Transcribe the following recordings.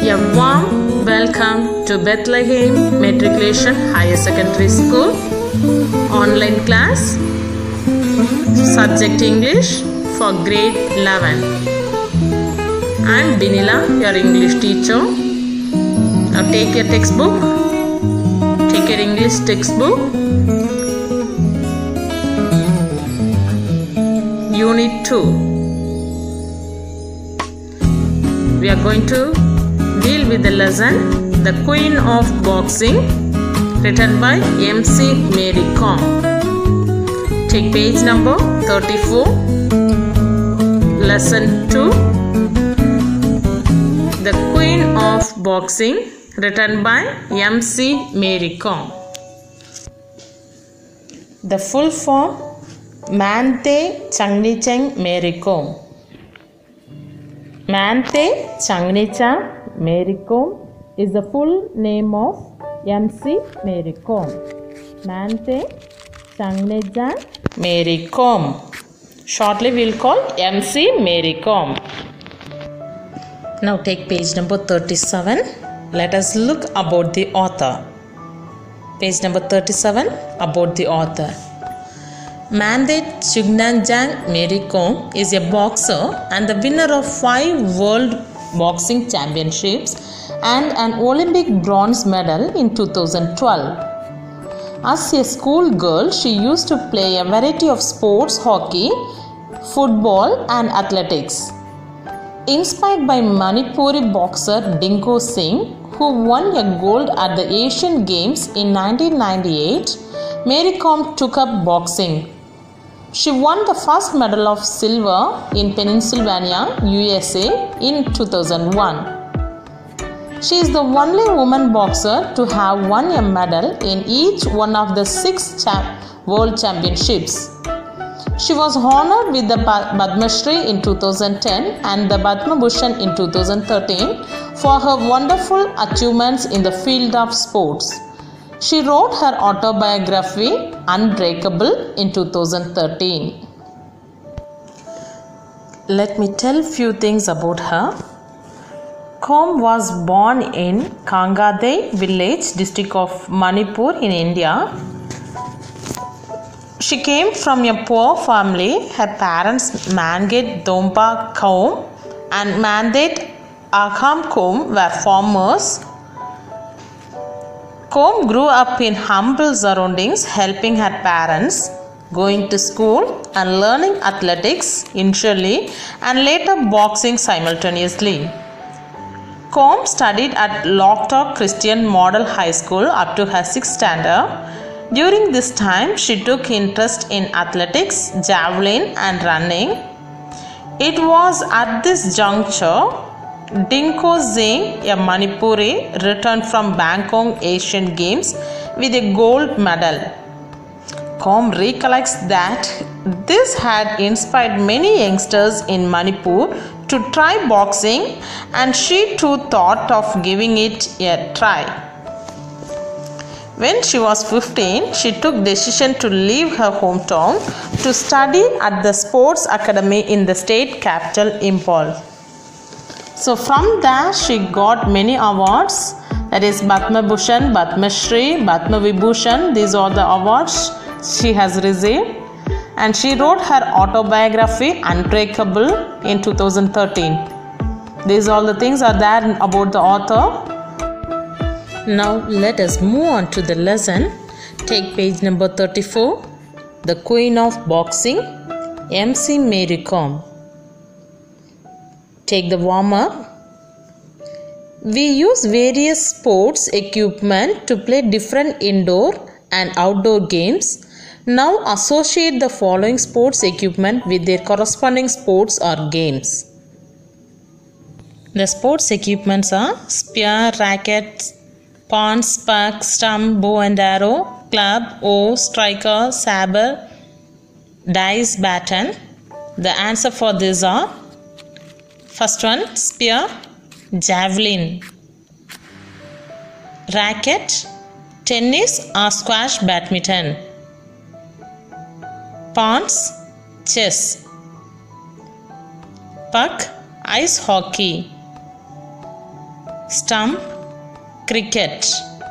A warm welcome to Bethlehem Matriculation Higher Secondary School online class, subject English for grade 11. I am Binila, your English teacher. Now take your textbook, take your English textbook, Unit 2. We are going to deal with the lesson The Queen of Boxing, written by M.C. Mary Kom. Take page number 34, lesson 2, The Queen of Boxing, written by M.C. Mary Kom. The full form, Manthe Changnichang Mary Kom. Manthe Changnichang Mary Kom is the full name of M.C. Mary Kom. Manthe Changnichang Mary Kom. Shortly we will call M.C. Mary Kom. Now take page number 37. Let us look about the author. Page number 37, about the author. Manthe Changnichang Mary Kom is a boxer and the winner of 5 World Boxing Championships and an Olympic bronze medal in 2012. As a schoolgirl, she used to play a variety of sports: hockey, football and athletics. Inspired by Manipuri boxer Dinko Singh, who won a gold at the Asian Games in 1998, Mary Kom took up boxing. She won the first medal of silver in Pennsylvania, USA in 2001. She is the only woman boxer to have won a medal in each one of the 6 World Championships. She was honored with the Padma Shri in 2010 and the Padma Bhushan in 2013 for her wonderful achievements in the field of sports. She wrote her autobiography Unbreakable in 2013. Let me tell few things about her. Kom was born in Kangadai village, district of Manipur in India. She came from a poor family. Her parents Manget Dompa Kom and Mandet Agham Kom were farmers. Kom grew up in humble surroundings, helping her parents, going to school and learning athletics initially and later boxing simultaneously. Kom studied at Locktok Christian Model High School up to her 6th standard. During this time, she took interest in athletics, javelin and running. It was at this juncture Dinko Singh, a Manipuri, returned from Bangkok Asian Games with a gold medal. Kom recollects that this had inspired many youngsters in Manipur to try boxing and she too thought of giving it a try. When she was 15, she took decision to leave her hometown to study at the Sports Academy in the state capital, Imphal. So from there she got many awards, that is Padma Bhushan, Padma Shri, Padma Vibhushan. These are the awards she has received, and she wrote her autobiography Unbreakable in 2013. These all the things are there about the author. Now let us move on to the lesson. Take page number 34, The Queen of Boxing, M.C. Mary Kom. Take the warm-up. We use various sports equipment to play different indoor and outdoor games. Now associate the following sports equipment with their corresponding sports or games. The sports equipments are spear, racket, pawn, spark, stump, bow and arrow, club, oar, striker, saber, dice, baton. The answer for these are: first one, spear, javelin, racket, tennis or squash, badminton, pawns, chess, puck, ice hockey, Stump, cricket.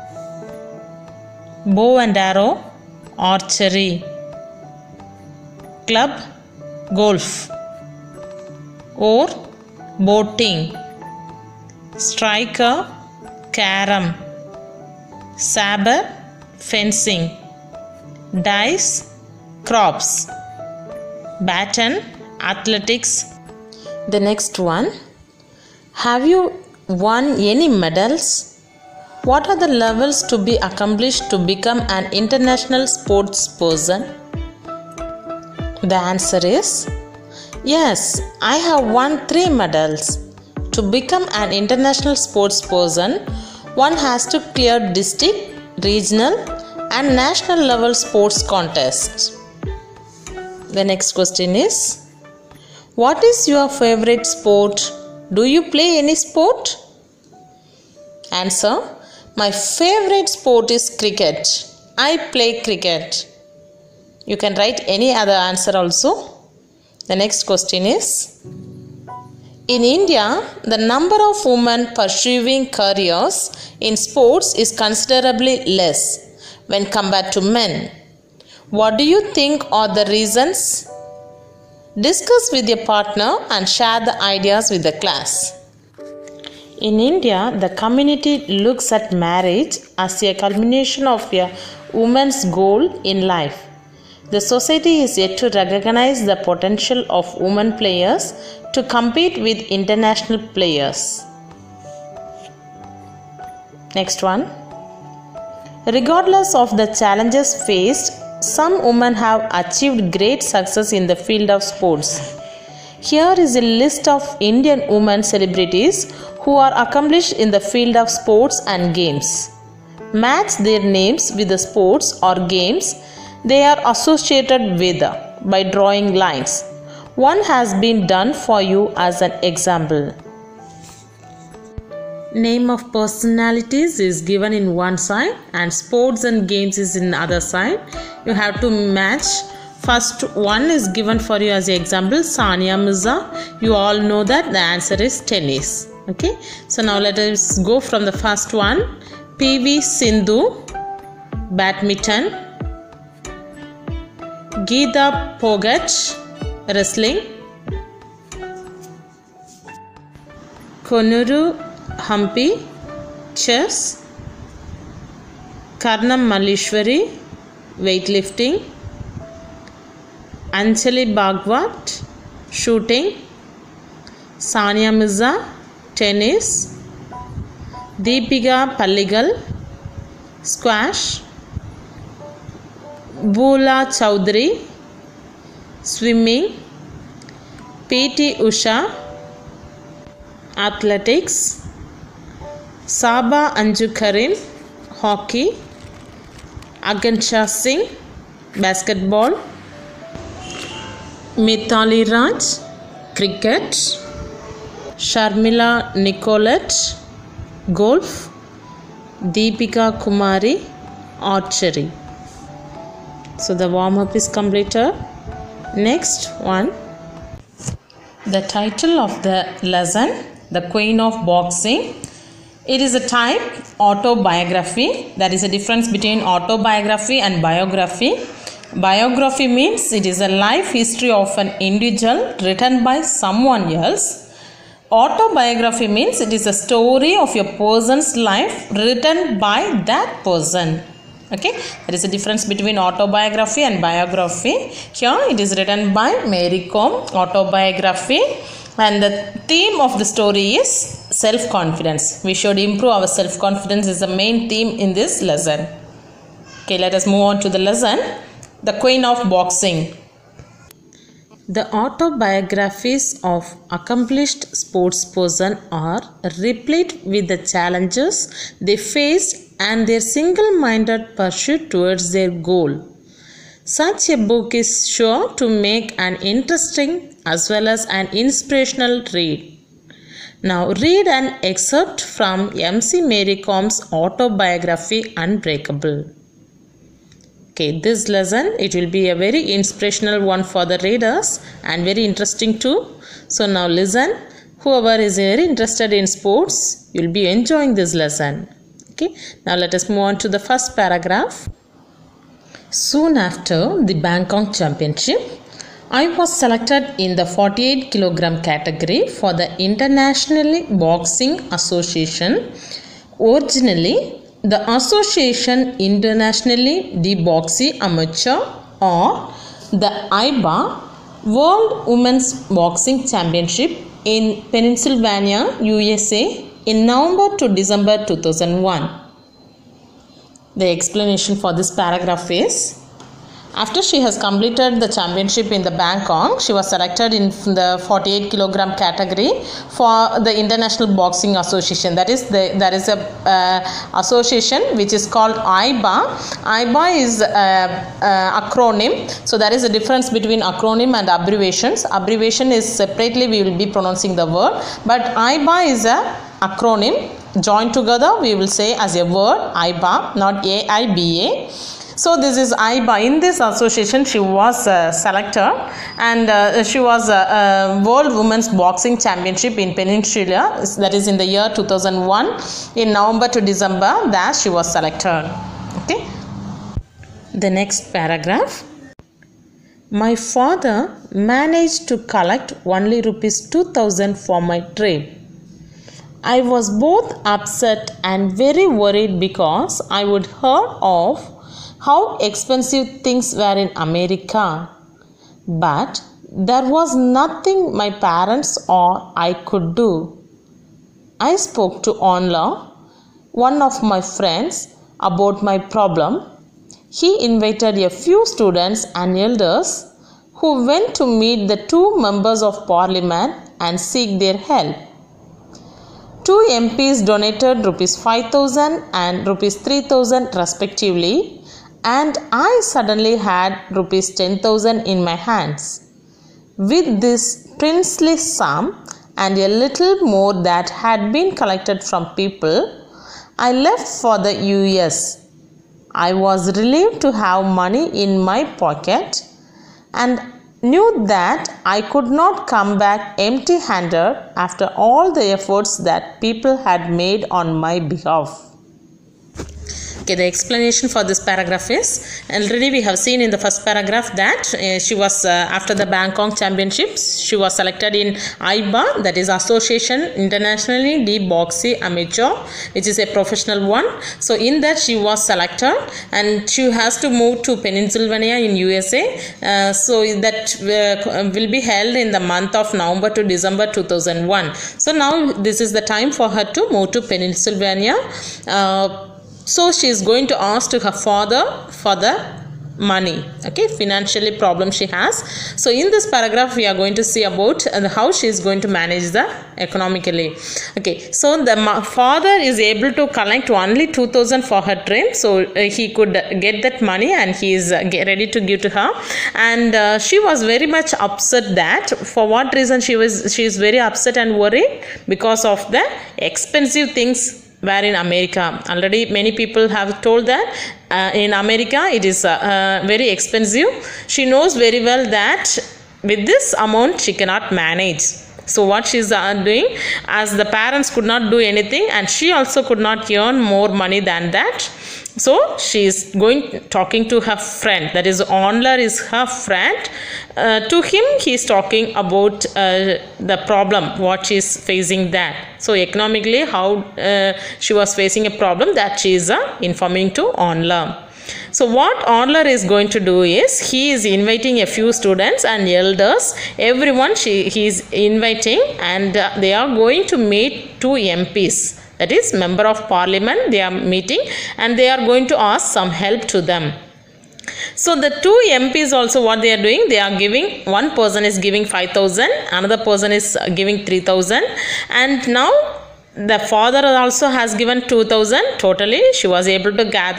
Bow and arrow, archery. Club, golf. Oar, boating. Striker, carom. Saber, fencing. Dice, crops. Baton, athletics. The next one. Have you won any medals? What are the levels to be accomplished to become an international sports person? The answer is yes, I have won 3 medals. To become an international sports person, one has to clear district, regional, and national level sports contests. The next question is, what is your favorite sport? Do you play any sport? Answer, my favorite sport is cricket. I play cricket. You can write any other answer also. The next question is, in India, the number of women pursuing careers in sports is considerably less when compared to men. What do you think are the reasons? Discuss with your partner and share the ideas with the class. In India, the community looks at marriage as a culmination of a woman's goal in life. The society is yet to recognize the potential of women players to compete with international players. Next one. Regardless of the challenges faced, some women have achieved great success in the field of sports. Here is a list of Indian women celebrities who are accomplished in the field of sports and games. Match their names with the sports or games they are associated with by drawing lines. One has been done for you as an example. Name of personalities is given in one side and sports and games is in the other side. You have to match. First one is given for you as an example, Sania Mirza. You all know that the answer is tennis. Okay. So now let us go from the first one. PV Sindhu, badminton. Geeta Phogat, wrestling. Konuru Hampi, chess. Karnam Malleshwari, weightlifting. Anjali Bhagwat, shooting. Sania Mirza, tennis. Deepika Palligal, squash. Bula Chowdhury, swimming. PT Usha, athletics. Saba Anju Karim, hockey. Akansha Singh, basketball. Mithali Raj, cricket. Sharmila Nicolette, golf. Deepika Kumari, archery. So the warm-up is completed. Next one. The title of the lesson, The Queen of Boxing. It is a type autobiography. There is a difference between autobiography and biography. Biography means it is a life history of an individual written by someone else. Autobiography means it is a story of a person's life written by that person. Okay, there is a difference between autobiography and biography. Here it is written by Mary Kom, autobiography, and the theme of the story is self-confidence. We should improve our self-confidence is the main theme in this lesson. Okay, let us move on to the lesson. The Queen of Boxing. The autobiographies of accomplished sportspersons are replete with the challenges they faced and their single-minded pursuit towards their goal. Such a book is sure to make an interesting as well as an inspirational read. Now read an excerpt from MC Mary Kom's autobiography Unbreakable. Okay, this lesson, it will be a very inspirational one for the readers and very interesting too. So now listen whoever is very interested in sports, you'll be enjoying this lesson. Okay, now let us move on to the first paragraph. Soon after the Bangkok Championship, I was selected in the 48 kilogram category for the International Boxing Association. Originally, the Association Internationale de Boxe Amateur, or the IBA World Women's Boxing Championship in Pennsylvania, USA in November to December 2001. The explanation for this paragraph is, after she has completed the championship in the Bangkok, she was selected in the 48 kilogram category for the International Boxing Association. That is, there is a association which is called IBA. IBA is acronym. So there is a difference between acronym and abbreviations. Abbreviation is separately we will be pronouncing the word, but IBA is a acronym. Joined together we will say as a word IBA, not AIBA. So this is IBA. In this association she was selected, and she was World Women's Boxing Championship in Peninsula, that is in the year 2001, in November to December, that she was selected. Okay. The next paragraph. My father managed to collect only rupees 2,000 for my trip. I was both upset and very worried because I would heard of how expensive things were in America. But there was nothing my parents or I could do. I spoke to Onla, one of my friends, about my problem. He invited a few students and elders who went to meet the 2 members of parliament and seek their help. 2 MPs donated rupees 5,000 and rupees 3,000 respectively, and I suddenly had rupees 10,000 in my hands. With this princely sum and a little more that had been collected from people, I left for the US. I was relieved to have money in my pocket and knew that I could not come back empty-handed after all the efforts that people had made on my behalf. Okay, the explanation for this paragraph is, already we have seen in the first paragraph that she was after the Bangkok Championships, she was selected in IBA, that is Association Internationale de Boxe Amateur, which is a professional one. So in that she was selected and she has to move to Pennsylvania in USA. So that will be held in the month of November to December 2001. So now this is the time for her to move to Pennsylvania. So she is going to ask to her father for the money. Okay, financially problem she has. So in this paragraph we are going to see about how she is going to manage the economically. Okay, so the father is able to collect only 2,000 for her trip, so he could get that money and he is ready to give to her. And she was very much upset. That for what reason she is very upset and worried? Because of the expensive things were in America. Already many people have told that in America it is very expensive. She knows very well that with this amount she cannot manage. So what she is doing, as the parents could not do anything and she also could not earn more money than that, so she is talking to her friend, that is Onla is her friend. To him he is talking about the problem what she is facing that. So economically how she was facing a problem, that she is informing to Onla. So what Onla is going to do is, he is inviting a few students and elders, everyone he is inviting, and they are going to meet 2 MPs, that is member of parliament. They are meeting and they are going to ask some help to them. So the 2 MPs also what they are doing, they are giving, one person is giving 5,000, another person is giving 3,000, and now the father also has given 2,000. Totally she was able to gather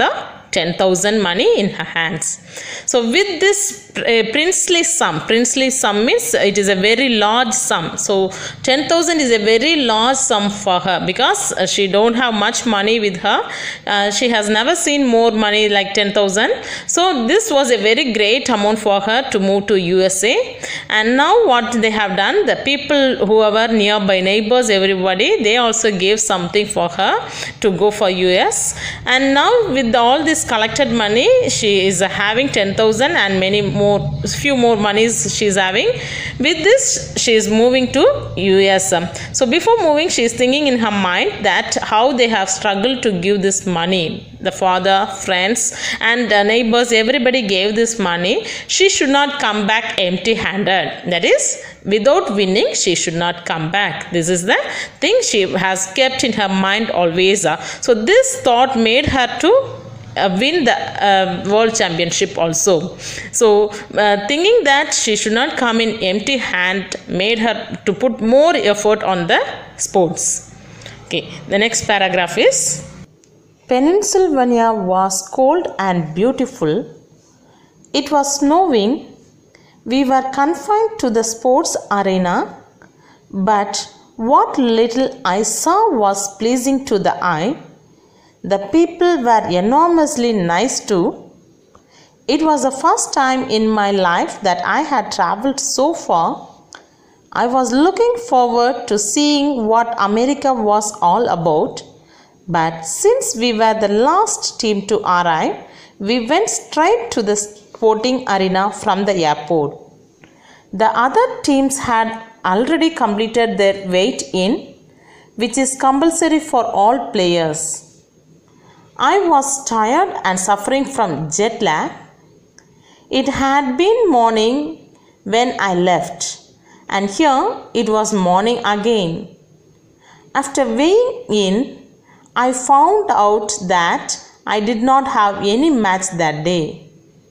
10,000 money in her hands. So with this princely sum means it is a very large sum. So 10,000 is a very large sum for her because she don't have much money with her. She has never seen more money like 10,000. So this was a very great amount for her to move to USA. And now what they have done, the people who were nearby, neighbors, everybody, they also gave something for her to go for US. And now with all this collected money, she is having 10,000 and few more monies she is having. With this, she is moving to US. So before moving, she is thinking in her mind that how they have struggled to give this money. The father, friends and neighbors, everybody gave this money. She should not come back empty handed. That is, without winning, she should not come back. This is the thing she has kept in her mind always. So this thought made her to win the world championship also. So thinking that she should not come in empty hand made her to put more effort on the sports. Okay, the next paragraph is: Pennsylvania was cold and beautiful. It was snowing. We were confined to the sports arena, but what little I saw was pleasing to the eye. The people were enormously nice too. It was the first time in my life that I had traveled so far. I was looking forward to seeing what America was all about, but since we were the last team to arrive, we went straight to the sporting arena from the airport. The other teams had already completed their weight-in, which is compulsory for all players. I was tired and suffering from jet lag. It had been morning when I left, and here it was morning again. After weighing in, I found out that I did not have any match that day.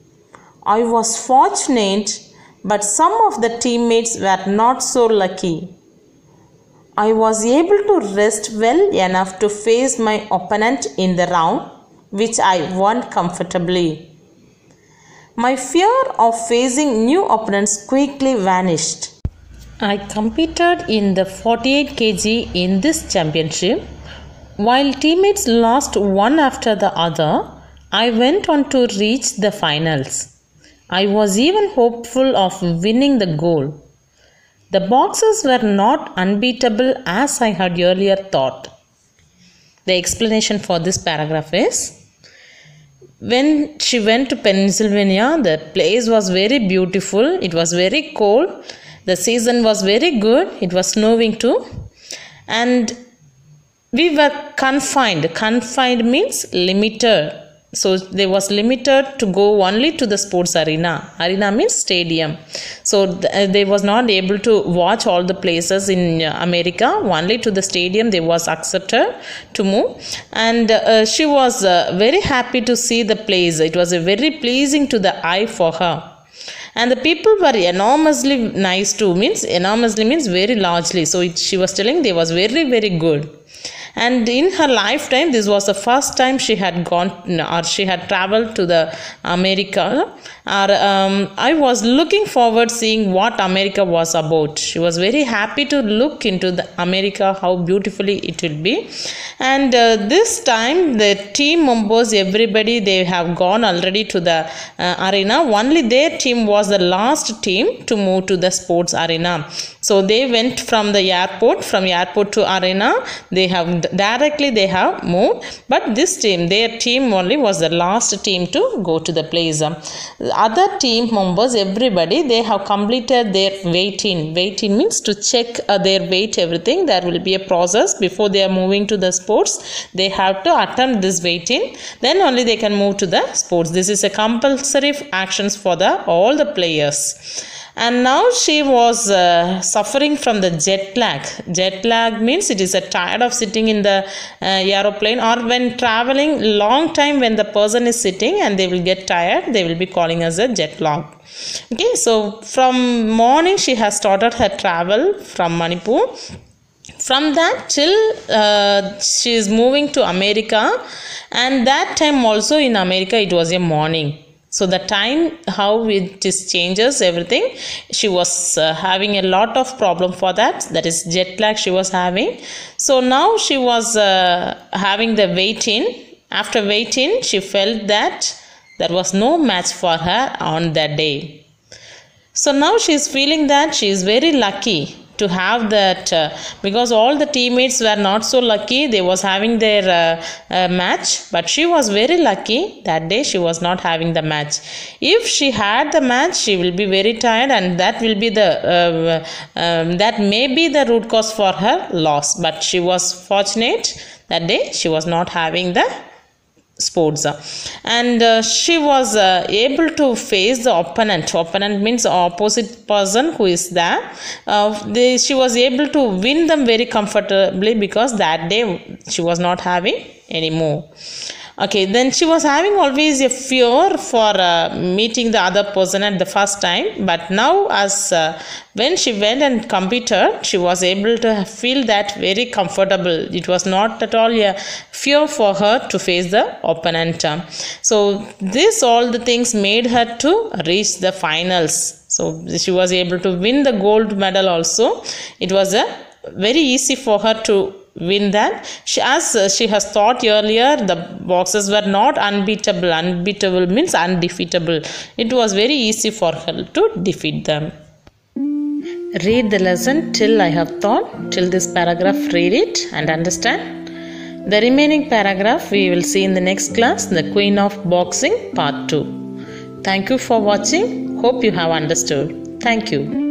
I was fortunate, but some of the teammates were not so lucky. I was able to rest well enough to face my opponent in the round, which I won comfortably. My fear of facing new opponents quickly vanished. I competed in the 48 kg in this championship. While teammates lost one after the other, I went on to reach the finals. I was even hopeful of winning the gold. The boxers were not unbeatable as I had earlier thought. The explanation for this paragraph is: when she went to Pennsylvania, the place was very beautiful. It was very cold. The season was very good. It was snowing too. And we were confined. Confined means limited. So they was limited to go only to the sports arena. Arena means stadium. So they was not able to watch all the places in America. Only to the stadium they was accepted to move. And she was very happy to see the place. It was very pleasing to the eye for her. And the people were enormously nice too. Enormously means very largely. So she was telling they was very, very good. And in her lifetime, this was the first time she had gone or she had traveled to the America. I was looking forward seeing what America was about. She was very happy to look into the America, how beautifully it will be. And this time the team members, everybody, they have gone already to the arena. Only their team was the last team to move to the sports arena. So they went from the airport, to arena. They have moved, but this team, their team only was the last team to go to the place. The other team members, everybody, they have completed their weight-in. Weight-in means to check their weight, everything. There will be a process before they are moving to the sports. They have to attempt this weight-in. Then only they can move to the sports. This is a compulsory actions for all the players. And now she was suffering from the jet lag. Jet lag means it is a tired of sitting in the aeroplane, or when traveling long time, when the person is sitting and they will get tired, they will be calling as a jet lag. Okay, so from morning she has started her travel from Manipur. From that till she is moving to America, and that time also in America it was a morning. So the time how it is changes everything. She was having a lot of problem for that. That is jet lag she was having. So now she was having the weight in. After weight in, she felt that there was no match for her on that day. So now she is feeling that she is very lucky to have that because all the teammates were not so lucky. They was having their match, but she was very lucky that day she was not having the match. If she had the match, she will be very tired, and that will be the that may be the root cause for her loss. But she was fortunate that day she was not having the sports, and she was able to face the opponent means opposite person who is there. She was able to win them very comfortably because that day she was not having any more. Okay, then she was having always a fear for meeting the other person at the first time, but now as when she went and competed, she was able to feel that very comfortable. It was not at all a fear for her to face the opponent. So this all the things made her to reach the finals. So she was able to win the gold medal also. It was very easy for her to win that. As she has thought earlier, the boxers were not unbeatable. Unbeatable means undefeatable. It was very easy for her to defeat them. Read the lesson till I have taught. Till this paragraph, read it and understand. The remaining paragraph we will see in the next class, the Queen of Boxing Part 2. Thank you for watching. Hope you have understood. Thank you.